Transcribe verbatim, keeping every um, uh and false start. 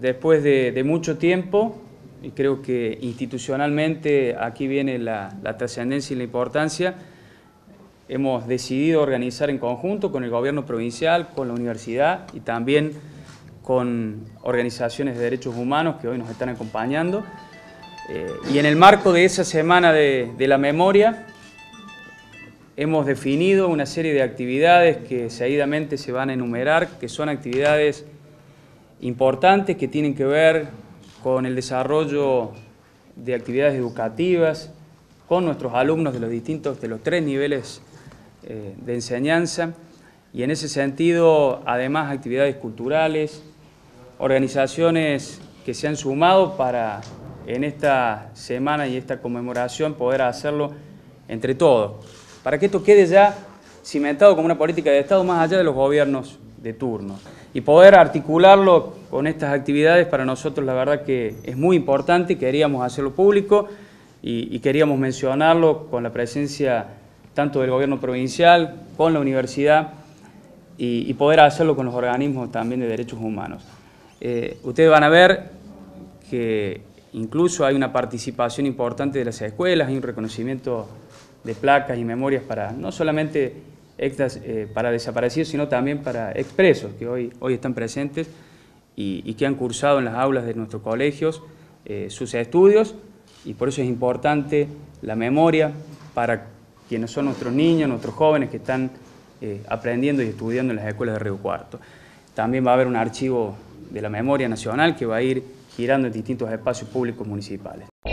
después de, de mucho tiempo, y creo que institucionalmente aquí viene la, la trascendencia y la importancia, hemos decidido organizar en conjunto con el gobierno provincial, con la universidad y también con organizaciones de derechos humanos que hoy nos están acompañando. Eh, y en el marco de esa Semana de, de la Memoria, hemos definido una serie de actividades que seguidamente se van a enumerar, que son actividades importantes que tienen que ver con el desarrollo de actividades educativas, con nuestros alumnos de los distintos, de los tres niveles eh, de enseñanza, y en ese sentido, además, actividades culturales, organizaciones que se han sumado para, en esta semana y esta conmemoración, poder hacerlo entre todos, para que esto quede ya cimentado como una política de Estado más allá de los gobiernos de turno. Y poder articularlo con estas actividades para nosotros la verdad que es muy importante, queríamos hacerlo público y, y queríamos mencionarlo con la presencia tanto del gobierno provincial, con la universidad y, y poder hacerlo con los organismos también de derechos humanos. Eh, ustedes van a ver que incluso hay una participación importante de las escuelas, hay un reconocimiento de placas y memorias para no solamente extras, eh, para desaparecidos, sino también para expresos que hoy, hoy están presentes y, y que han cursado en las aulas de nuestros colegios eh, sus estudios, y por eso es importante la memoria para quienes son nuestros niños, nuestros jóvenes que están eh, aprendiendo y estudiando en las escuelas de Río Cuarto. También va a haber un archivo de la memoria nacional que va a ir girando en distintos espacios públicos municipales.